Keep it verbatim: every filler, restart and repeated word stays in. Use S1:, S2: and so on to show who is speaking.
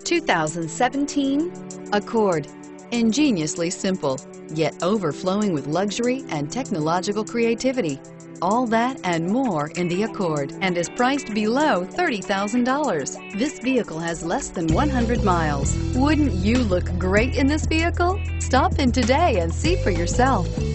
S1: two thousand seventeen Accord. Ingeniously simple, yet overflowing with luxury and technological creativity. All that and more in the Accord, and is priced below thirty thousand dollars. This vehicle has less than one hundred miles. Wouldn't you look great in this vehicle? Stop in today and see for yourself.